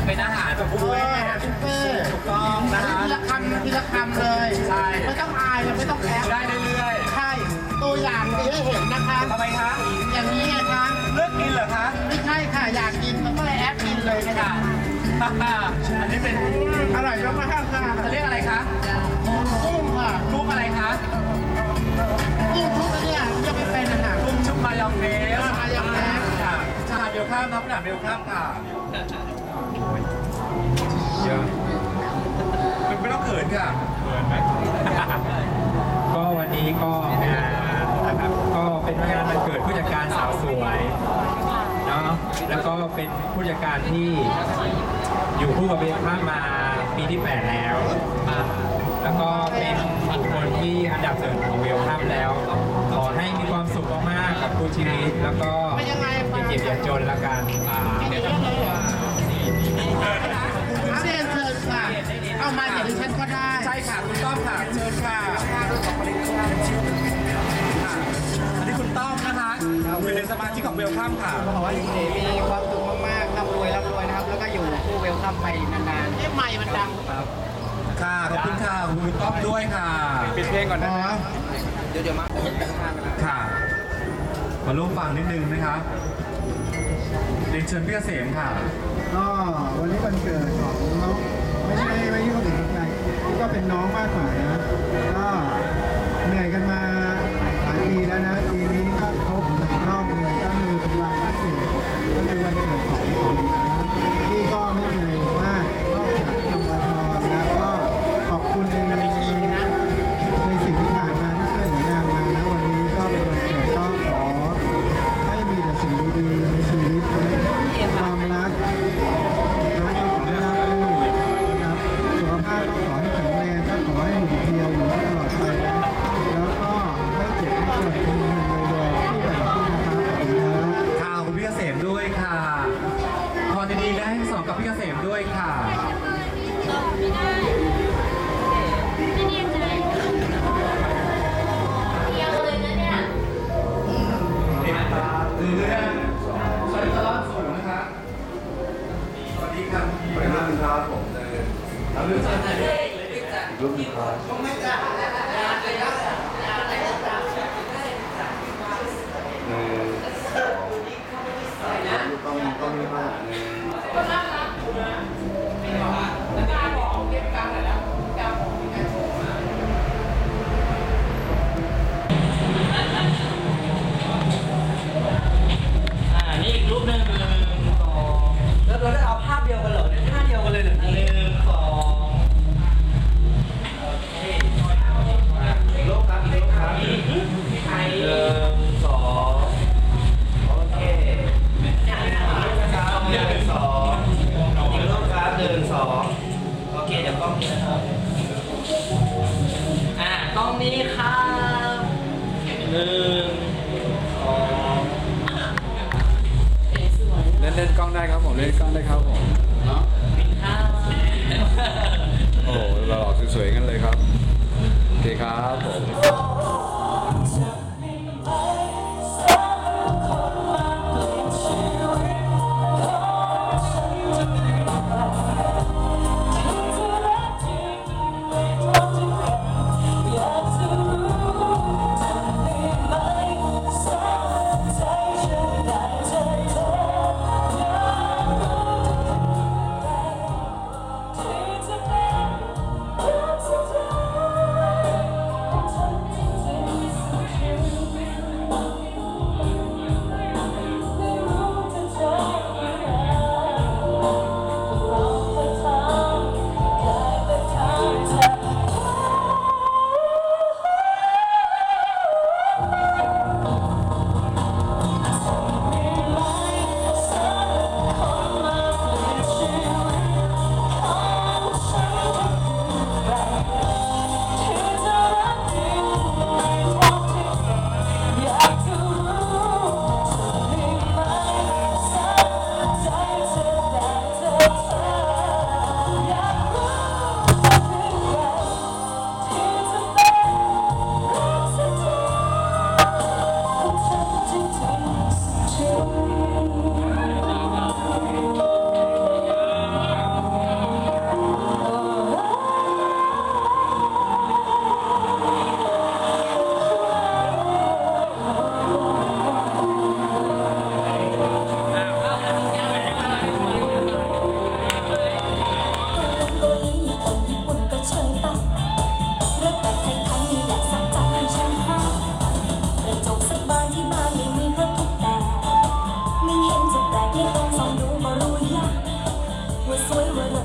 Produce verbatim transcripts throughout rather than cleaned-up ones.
เป็นอาหารแบบบุฟเฟ่บุฟเฟ่ถูกต้องนะฮะทีละคำทีละคำเลยใช่ไม่ต้องอายไม่ต้องแอบได้เรื่อยๆใช่ตัวอย่างมีให้เห็นนะคะทำไมคะอย่างนี้ไงคะเลือกกินเหรอคะไม่ใช่ค่ะอยากกินมันก็เลยแอบกินเลยนะคะอันนี้เป็นอร่อยมากๆค่ะจะเรียกอะไรคะกุ้งค่ะกุ้งอะไรคะกุ้งชุบเนี่ยจะไม่เป็นอาหารกุ้งชุบมายองเนสมายองเนสค่ะชาเบลข้ามน้ำหนักเบลข้ามค่ะเยอะไม่ต้องเขินค่ะเขินไหมก็วันนี้ก็งานนะครับก็เป็นงานวันเกิดผู้จัดการสาวสวยเนาะแล้วก็เป็นผู้จัดการที่อยู่คู่กับเบลข้ามมาปีที่แปดแล้วแล้วก็เป็นบุคคลที่อันดับหนึ่งของเวลคัมแล้วขอให้มีความสุขมากๆกับคู่ชีวิตแล้วก็อย่าเจ็บอย่าจนละกันเรียนเชิญค่ะเอามาจากดิฉันก็ได้ใช่ค่ะคุณต้อมค่ะเชิญค่ะอันนี้คุณต้อมนะคะเป็นสมาชิกของเวลคัมค่ะขอให้คุณเอ๋มีความสุขมากๆร่ำรวยร่ำรวยนะครับแล้วก็อยู่คู่เวลคัมไปนานๆเอ๊ะใหม่มันดังครับค่ะขอบคุณค่ะคุณต้อมด้วยค่ะปิดเพลงก่อนนะเดี๋ยวเดี๋ยวมาค่ะมาร่วมฟังนิดนึงนะคะเรียนเชิญพี่เกษมค่ะก็วันนี้วันเกิดของน้องไม่ใช่ไม่ใช่คนอื่นใครก็เป็นน้องมากกว่านะก็เหนื่อยกันมาหลายปีแล้วนะปีนี้ก็ครบรอบเลยก็คือเป็นวันที่สี่ก็คือวันเกิดของผมนะที่ก็ไม่เหนื่อยมากก็ทำวันนอนแล้วก็ขอบคุณในในสิ่งที่ผ่านมาที่ช่วยเหลืองานมานะวันนี้ก็เป็นวันเกิดก็ขอให้มีแต่สิ่งดีๆในชีวิตความรักแล้วก็ขอให้ราบรื่นนะครับสุขภาพก็ขอให้แข็งแรงก็ขอให้หุ่นเพรียวอยู่ตลอดไปนะแล้วก็ไม่เจ็บไม่ปวดเป็นเงินเลยๆที่แบบที่นะครับขอบคุณครับข่าวคุณพี่เกษมด้วยค่ะพอดีๆและให้สองกับพี่เกษมด้วยค่ะเรื่องสวัสดีครับสูงนะครับสวัสดีครับสวัสดีครับผมเราเรื่องอะไรเลยรูปนี้ครับหนึ่งสองต้องต้องมีมากหนึ่งนี่อีกรูปหนึ่งหนึ่งสองแล้วเราได้เอาภาพเดียวกันเหรอเนี่ยท่าเดียวกันเลยเหรอหนึ่งสองโอเคอีกรูปครับอีกรูปครับหนึ่งสองโอเคหนึ่งครับหนึ่งสองอีกรูปครับหนึ่งสองโอเคเดี๋ยวกล้องนี้นะครับอ่ากล้องนี้ครับหนึ่งสองเล่นเล่นกล้องได้ครับผมเล่นกล้องได้ครับผมเนาะโอ้เราหล่อสวยๆกันเลยครับโอเคครับผม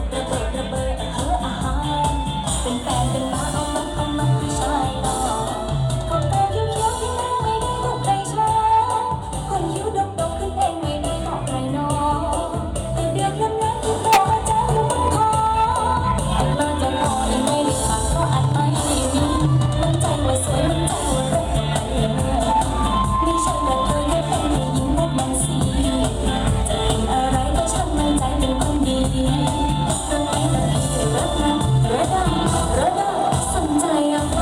ระเบิดระเบิดเอออาหารเป็นแฟนกันมาเอามาเอามาผู้ชายหล่อคนตาเขียวเขียวที่แม่ไม่ได้ถูกใจชอบคนคิ้วดกดกขึ้นเองไม่ได้บอกใครนอแต่เดือนนั้นนั้นที่โตมาเจออยู่บนคออันมาจะรอยังไม่ได้ขาดเพราะอันไม่ได้มีมันใจว่าสวยมันใจว่าเลิศไม่ใช่แบบเธอแค่เป็นผู้หญิงแบบมันสีจะเป็นอะไรก็ช่างมันใจเป็นคนดีเรื่องนี้เรื่องนี้รักนะรักนะรักนะสนใจอะว่า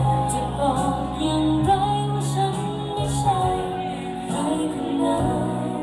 อย่างไรว่าฉันไม่ใช่ใครคนนั้น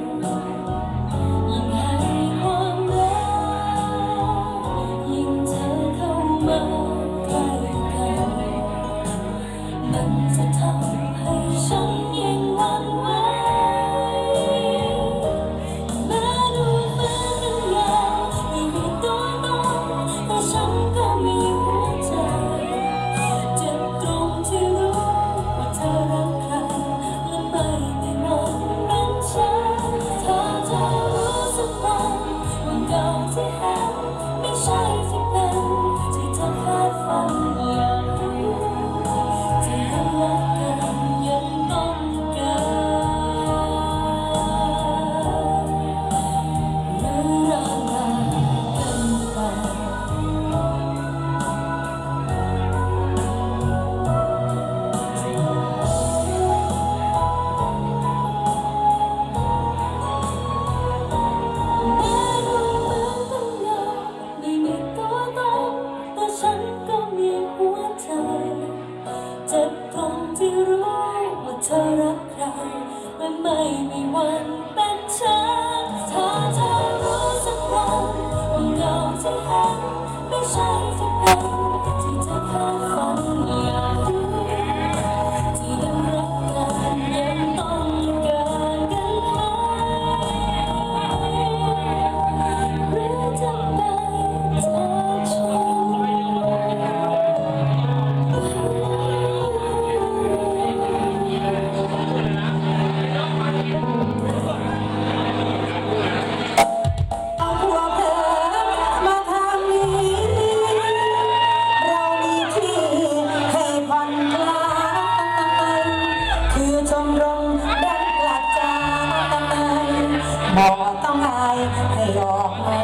บอกต้องอายให้ออกมา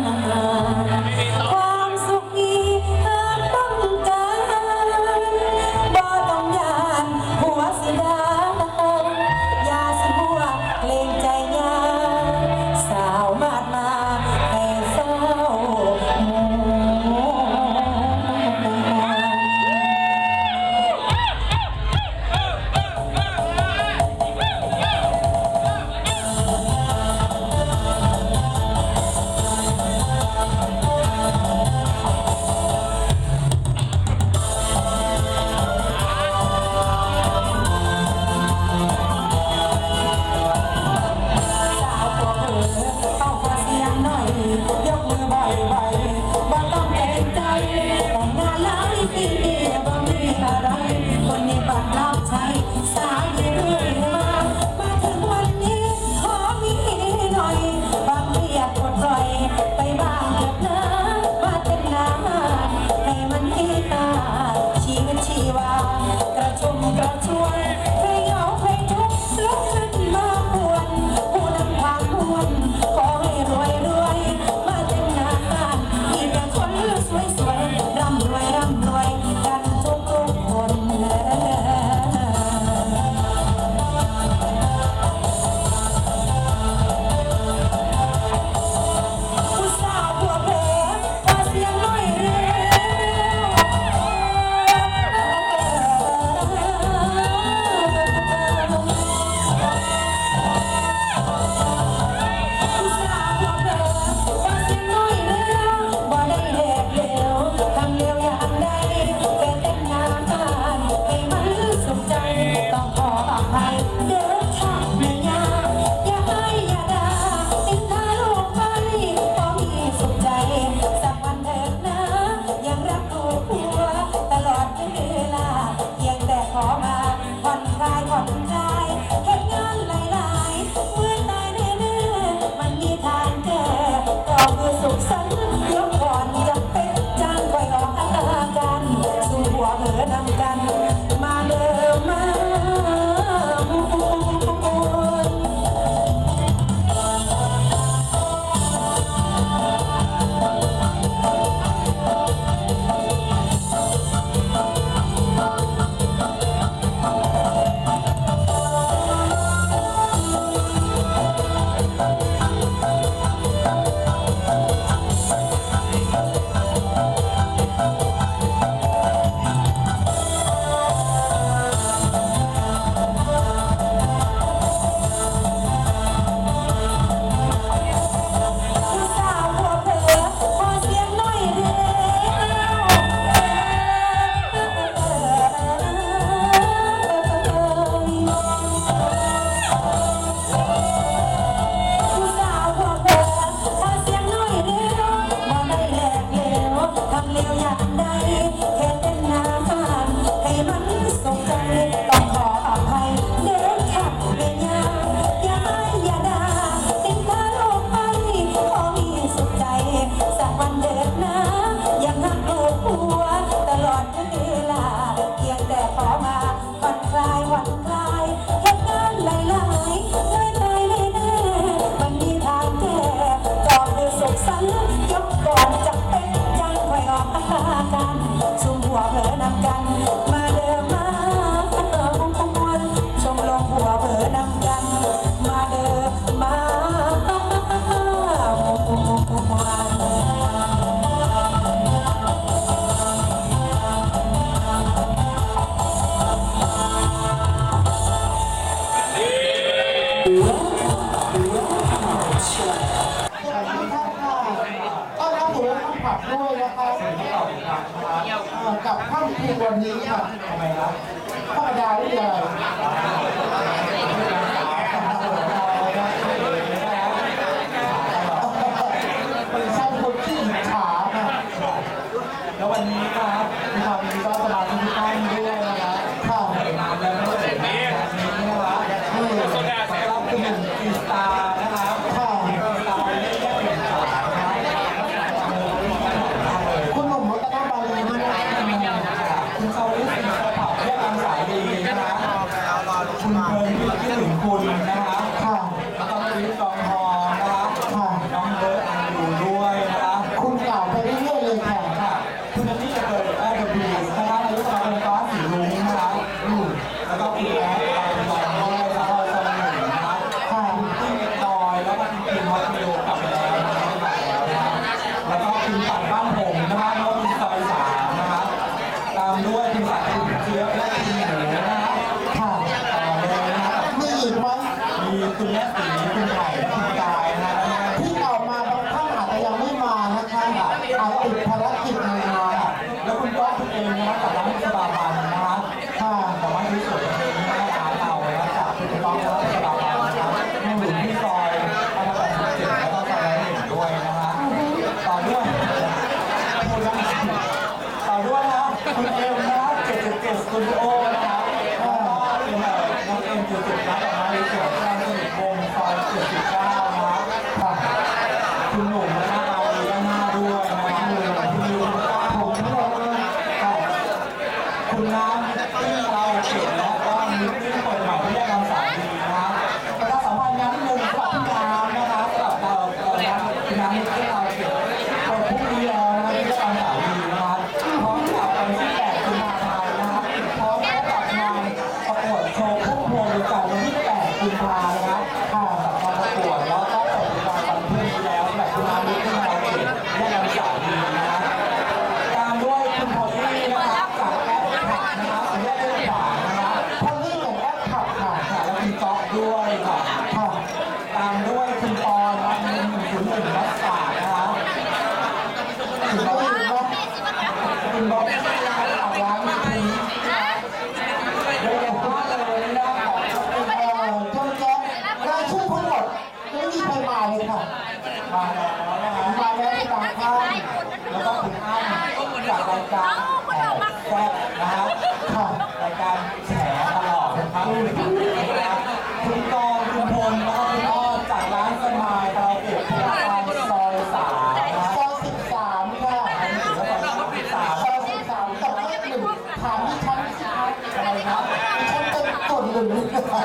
ความสุขมีหากต้องการบ่ต้องยานหัวสิดาอย่าสิหัวเกรงใจยาสาวมาดมาให้เฝ้าหมู่กับค่ำคืนวันนี้ค่ะทำไมครับธรรมดาไม่เลยเป็นช่างคนที่อิจฉาค่ะแล้ววันนี้ครับมีความดีก็สบายที่ท่านด้วยนะครับค่ะงานแล้วก็เป็นงานนี้นะครับที่สำหรับกลุ่มอีสตาร์นะครับค่ะตามเรื่องแยกเป็นสายคุณหนุ่มวัฒนบาลีนะครับคุณชาวลิศสิงห์เผ่าเรียกตามสายดีนะครับคุณเพลินที่ถึงคุณนะครับค่ะแล้วก็คุณวิทย์กองทองคุณไผ่คุณกายนะที่ออกมาบางท่านอาจจะยังไม่มานะคะอาจติดภารกิจงานแล้วคุณก็คุณเองนะกับร้านสบาบันนะคะค่ะแต่ว่าที่สุดนี้ร้านเรานะจากคุณน้องร้านสบาบันนะครับอยู่ที่ซอยพระรามสิบเจ็ดแล้วก็ซอยหนึ่งด้วยนะคะต่อด้วยต่อด้วยนะคุณเอ็มนะเจ็ดเจ็ดเจ็ดสตูดิโอนะครับแล้วก็เป็นน้องเอ็มจุดจุดร้านดอกไม้ในสวนกลางสนิทวงศ์ซอยเจ็ดสิบเก้านะครับค่ะคุณหนุ่มนะเอาดีด้านหน้าด้วยนะครับคุณยูคุณป้าผมนี่เลยค่ะคุณน้ำที่เราเขียนแล้วก็มีที่เปิดใหม่ที่ได้นำสายดีนะครับประชาสัมพันธ์งานนิดนึงสำหรับพี่น้ำนะคะสำหรับเราคุณน้ำที่เราเขียนเปิดพรุ่งนี้แล้วนะที่ได้นำสายดีนะครับพร้อมกับวันที่แปดกุมภาพันธ์นะครับพร้อมกับงานประกวดโชว์พุ่มพวงดวงจันทร์วันที่แปดกุมภาพันธ์นะครับค่ะกับการประกวดแล้วก็ผลการวันพรุ่งนี้แล้วแบบคุณน้ำที่เราเขียนได้นำสายดีนะครับตามด้วยคุณพอลลี่นะครับจากแอปขับนะครับสัญญาณด้านขวานะครับพอลลี่ของแอปขับค่ะค่ะแล้วคุณก๊อฟด้วยค่ะค่ะตามด้วยคุณปอนนะหนึ่งศูนย์หนึ่งรักษานะครับคุณบอลคุณบอลจากร้านนี้เดี๋ยวจะพูดเลยนะขอบคุณเอ่อเจ้าแจ๊รายชื่อทั้งหมดไม่มีใครมาเลยค่ะมาแล้วนะคะมาแล้วที่บางท่านแล้วก็คุณอ้ำจากรายการแอบแซ่บนะครับค่ะรายการแฉตลอดนะครับคุณกรคุณพลแล้วก็คุณอ้อจากร้านสมายคาราโอเกะที่ร้านซอยสามซอยสิบสามค่ะซอยสิบสามซอยสิบสามกับเลขหนึ่งถามดิฉันสิคะอะไรครับดิฉันเป็นส่วนหนึ่ง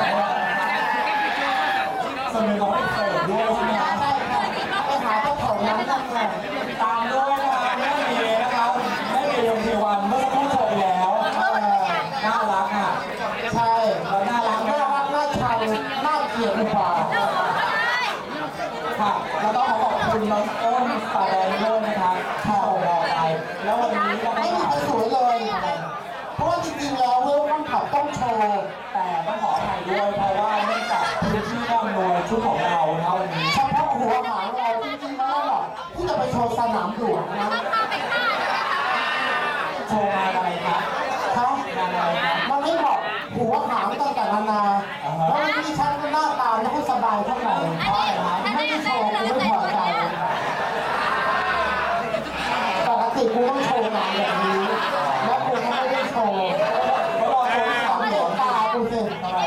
ส่วนหนึ่งของเสิร์ฟด้วยใช่ไหมครับใช่ค่ะไปหาเจ้าของร้านกันค่ะตามด้วยนะครับแม่เมย์นะครับแม่เมย์ยงเทวันเมื่อสักครู่โชว์แล้วน่ารักอ่ะใช่แล้วน่ารักน่ารักน่าชังน่าเกลียดกว่าค่ะแล้วก็ขอขอบคุณน้องอ้นสาแดงด้วยนะครับที่ส่งเราไปแล้ววันนี้เราไม่มีใครสวยเลยเพราะว่าจริงๆแล้วเวลคัมขับต้องโชว์แต่ต้องขออภัยด้วยเพราะว่าเนื่องจากพื้นที่ไม่อำนวยชุดของเรานะวันนี้เฉพาะหัวหางเราจริงๆแล้วแบบที่จะไปโชว์สนามหลวงนะโชว์งานอะไรคะคะงานอะไรคะมันไม่บอกหัวหางต่างๆนานาแล้ววันนี้ฉันก็หน้าตาไม่ค่อยสบายเท่าไหร่เพราะอะไรคะไม่ได้โชว์กูไม่พอใจปกติกูต้องโชว์งานแบบนี้แล้วกูก็ไม่ได้โชว์ก็รอโชว์สามเดือนตาดูสิทำไม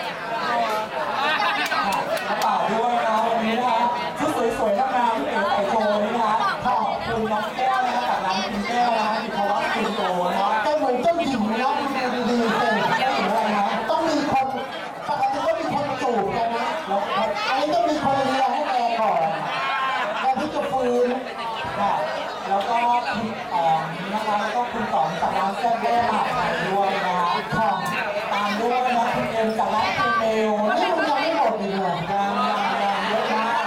กระเป๋าด้วยนะวันนี้นะคะชุดสวยๆงามๆที่เก๋ใส่โชว์นี่นะคะขอบคุณน้องแก้วนะคะจากร้านคุณแก้วนะคะที่เขาวัดคุณโตนะก็เหมือนเจ้าหญิงนะคุณดูดีๆเลยเจ้าหญิงอะไรนะต้องมีคนปกติต้องมีคนจูบกันนะแล้วอันนี้ต้องมีคนเลียให้แกก่อนแล้วที่จะฟื้นค่ะแล้วก็คุณอ๋องนะคะแล้วก็คุณต่องจากร้านแซ่บแย่หาขายด้วยนะคะค่ะตามด้วยนะคุณเอ็มจากร้านเคเมลนี่มันยังไม่หมดอีกเหรอยังยังยังเยอะมาก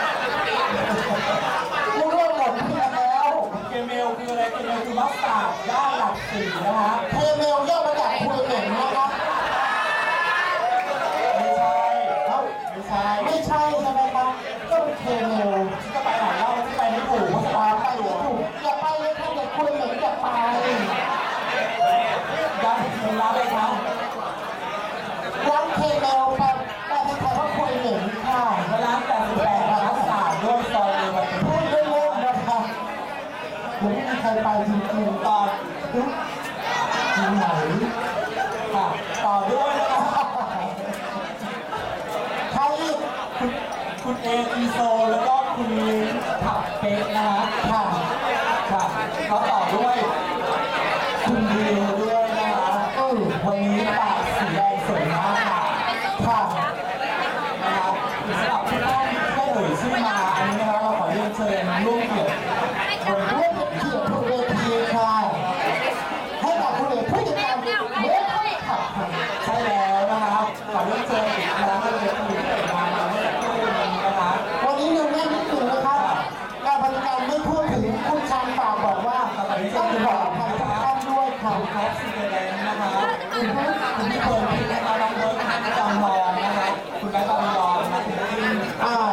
รู้ว่าหมดแล้วเคเมลคืออะไรเคเมลคือมัสตาร์ดย่าหลักสี่นะคะเคเมลย่อมาจากคุยเหม็นนะคะไม่ใช่ไม่ใช่ใช่ไหมครับก็เป็นเคเมลจะไปไหนเล่าที่ไปไม่ถูกว่าจะไปไม่ถูกอย่าไปเลยค่ะอย่าคุยเหม็นอย่าไปย้ำอีกร้านเลยครับร้านเคเมลแปลแปลเป็นไทยว่าคุยเหม็นค่ะร้านแปดสิบแปดร้านสามด้วยซอยเลยมันพูดเล่นๆนะคะเหมือนไม่มีใครไปจริงๆตอนจริงไหนค่ะต่อด้วยนะครับใครอีกคุณคุณเออีโซแล้วก็คุณลิงขับเป๊กนะคะค่ะค่ะเขาต่อด้วยคุณดิวด้วยนะคะเออวันนี้ปากสีแดงสวยมากค่ะค่ะนะครับสำหรับทุกท่านที่ได้เอ่ยชื่อมาอันนี้นะคะเราขอเรียนเชิญร่วมเกียรติบนร่วมเกียรติบนเวทีค่ะให้กับคุณเอกผู้จัดการเมื่อขับใช่แล้วนะครับขอเรียนเชิญอีกครั้งหนึ่งเลยที่เปิดมาเมื่อสักครู่นี้นะคะวันนี้หนึ่งแม่นิดหนึ่งนะครับการบริการไม่พูดถึงคุณชันฝากบอกว่าต้องขออภัยทุกท่านด้วยค่ะคุณท็อปซีแดงนะคะคุณผู้คุณที่เคยนะคะน้องเบิร์ดจำลองนะคะคุณแม่จำลองนะคุณที่อ่า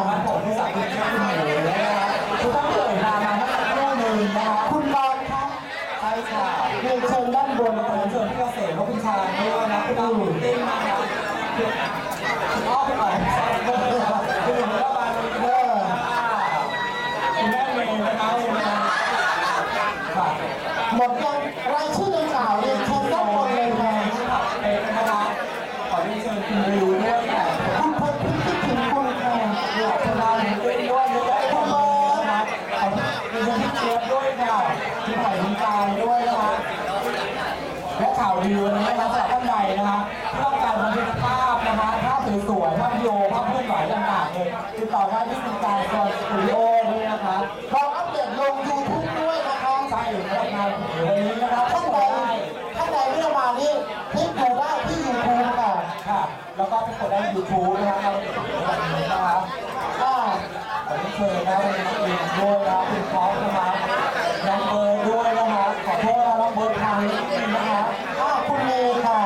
ติดต่อได้ที่คุณการสตูดิโอด้วยนะครับพออัปเดตลงยูทูบด้วยนะครับใช่แล้วงานวันนี้นะครับท่านใดท่านใดไม่ได้มานี่คลิปดูได้ที่ยูทูบค่ะค่ะแล้วก็ไปกดได้ยูทูบนะครับวันนี้นะครับก็วันนี้เชิญนะวันนี้เรียนด้วยนะคุณพร้อมนะครับน้องเบิร์ดด้วยนะครับขอโทษนะน้องเบิร์ดทางนิดนึงนะครับอ้าวคุณเมย์ค่ะ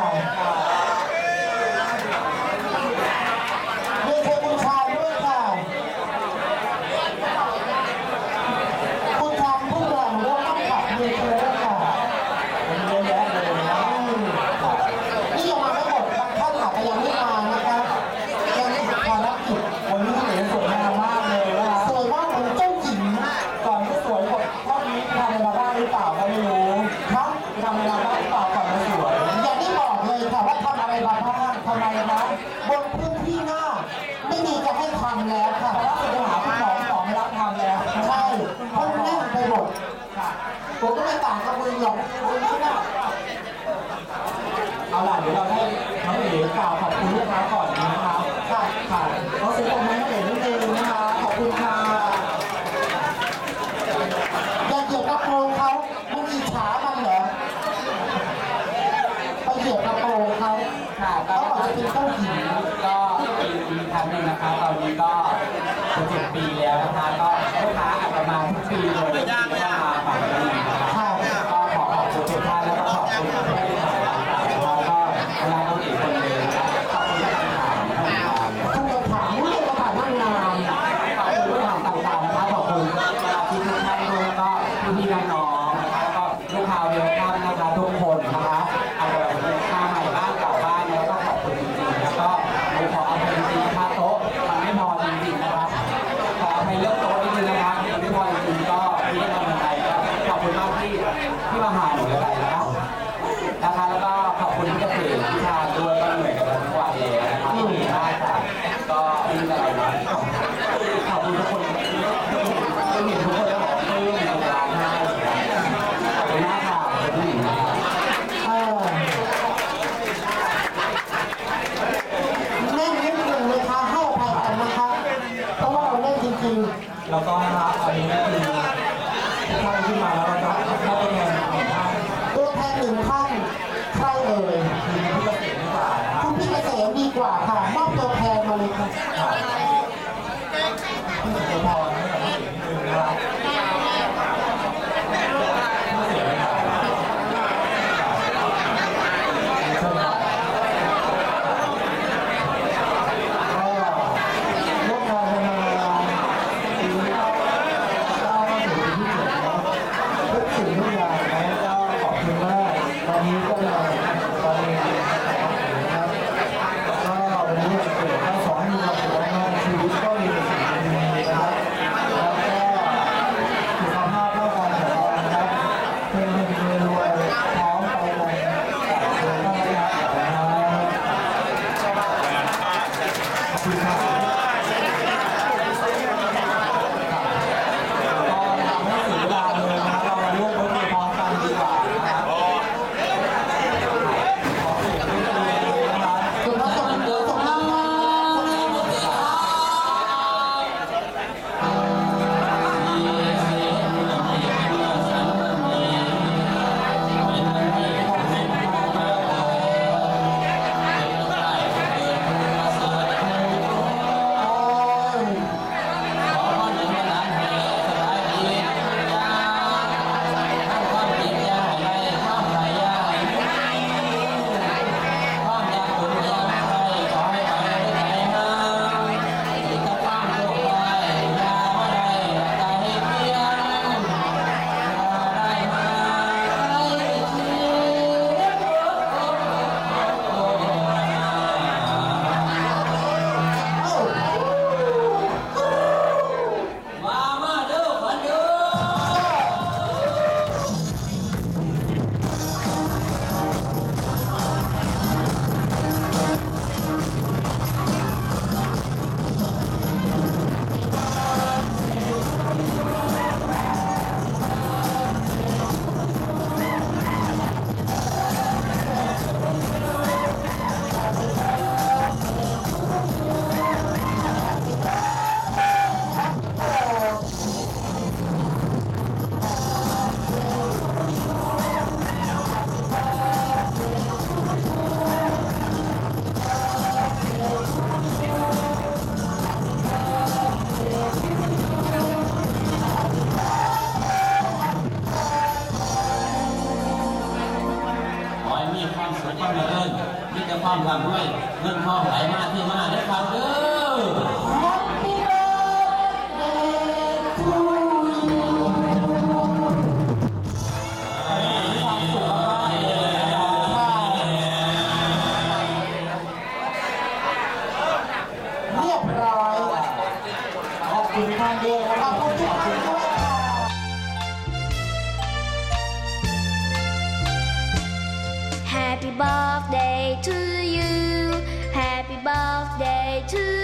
เมย์เทคุณชายด้วยค่ะคุณชายผู้หลังแล้วก็ขับเมย์เทด้วยค่ะมันเยอะแยะเลยนะนี่ยังมาไม่หมดบางท่านอาจจะยังไม่มานะครับยังไม่ถึงภารกิจวันนี้เห็นสวยงามมากเลยนะคะสวยมากเหมือนเจ้าหญิงก่อนที่สวยกว่าเท่านี้ทำอะไรมาบ้างหรือเปล่าก็ไม่รู้ครับทำอะไรมาบ้างหรือเปล่าก่อนมาสวยอย่างที่บอกเลยค่ะว่าทำอะไรมาบ้างทำไมนะบนพื้นที่หน้าไม่มีจะให้ทำแล้วค่ะเพราะว่าจะหาคุณหมอหมอไม่รับทำแล้วใช่เพราะแน่นไปหมดค่ะผมก็ไม่ต่างกับมือหรอกมือที่หน้าเอาล่ะเดี๋ยวเราให้น้องเอ๋กล่าวขอบคุณลูกค้าก่อนนะครับค่ะค่ะขอเสียงปรบมือให้น้องเอ๋นิดนึงนะคะขอบคุณค่ะอย่าเกี่ยวกับโปรงเขามึงอิจฉามันเหรอไปเกี่ยวกับโปรงเขาค่ะเขาบอกจะเป็นเจ้าหญิงก็ปีครั้งหนึ่งนะคะตอนนี้ก็จะเจ็ดปีแล้วนะคะก็ลูกค้าอาจจะมาทุกปีเลยที่มาฝั่งนี้นะคะก็ขอขอบคุณทุกท่านแล้วก็ขอบคุณผู้บริหารต่างๆแล้วก็เวลาต้องอีกคนหนึ่งขอบคุณที่ถามคุณจะถามผู้เรียนภาษานั่งนานขอบคุณผู้ถามต่างๆนะคะขอบคุณที่ทุกท่านด้วยแล้วก็พี่ๆน้องๆนะคะแล้วก็ลูกค้าเวลคัมนะคะทุกคนนะคะเอาไปค่าใหม่บ้านเก่าบ้านแล้วก็ขอบคุณจริงๆแล้วก็ผมขอเอาไปจริงๆค่าโต๊ะมันไม่พอจริงๆนะครับขอให้เลือกโต๊ะนิดนึงนะครับมันไม่พอจริงๆก็พี่ได้มาใจก็ขอบคุณมากที่ที่มาหาหนูอะไรนะครับนะคะแล้วก็ขอบคุณที่จะเปลี่ยนที่ทางด้วยก็เหนื่อยกันทุกวันเลยนะครับที่มีมากค่ะก็ไม่มีอะไรนะขอบคุณทุกคนที่เห็นทุกคนแล้วบอกที่มีเวลาให้ขอบคุณมากค่ะขอบคุณผู้หญิงเออเล่นนิดหนึ่งเลยค่ะให้อภัยกันนะคะเพราะว่าเราเล่นจริงๆแล้วก็นะครับอันนี้คือท่านที่มาแล้วนะครับถ้าเป็นแทนหนึ่งท่านตัวแทนหนึ่งท่านใครเอ่ยคุณพี่เกษมดีกว่าคุณพี่เกษมดีกว่าค่ะมอบตัวแทนมาเลยค่ะพี่เกษมพรให้กับพี่หนึ่งนะครับเอมรับด้วยเงินทองไหลมาที่มาได้ครับเด้อเรียบร้อยขอบคุณท่านด้วยขอบคุณทุกท่านด้วยค่ะ Happy birthday to you Happy birthday to